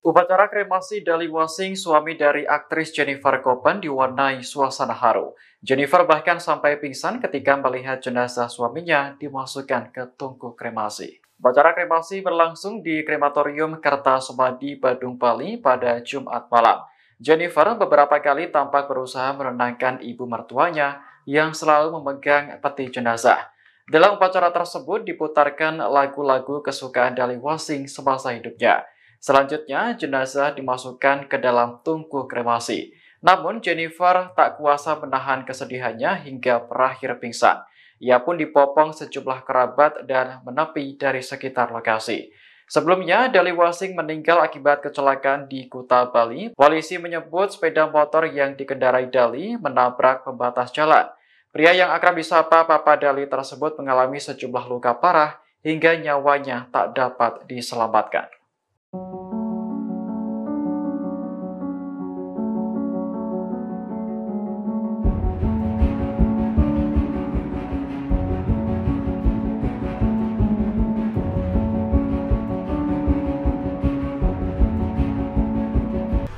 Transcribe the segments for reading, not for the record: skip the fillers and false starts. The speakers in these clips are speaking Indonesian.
Upacara kremasi Dali Wasing, suami dari aktris Jennifer Koppen, diwarnai suasana haru. Jennifer bahkan sampai pingsan ketika melihat jenazah suaminya dimasukkan ke tungku kremasi. Upacara kremasi berlangsung di Krematorium Kertasumadi, Badung, Bali pada Jumat malam. Jennifer beberapa kali tampak berusaha menenangkan ibu mertuanya yang selalu memegang peti jenazah. Dalam upacara tersebut diputarkan lagu-lagu kesukaan Dali Wasing semasa hidupnya. Selanjutnya, jenazah dimasukkan ke dalam tungku kremasi. Namun, Jennifer tak kuasa menahan kesedihannya hingga berakhir pingsan. Ia pun dipopong sejumlah kerabat dan menepi dari sekitar lokasi. Sebelumnya, Dali Wasing meninggal akibat kecelakaan di Kuta, Bali. Polisi menyebut sepeda motor yang dikendarai Dali menabrak pembatas jalan. Pria yang akrab disapa Papa Dali tersebut mengalami sejumlah luka parah hingga nyawanya tak dapat diselamatkan.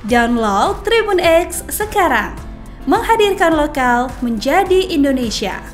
Download Tribun X sekarang, menghadirkan lokal menjadi Indonesia.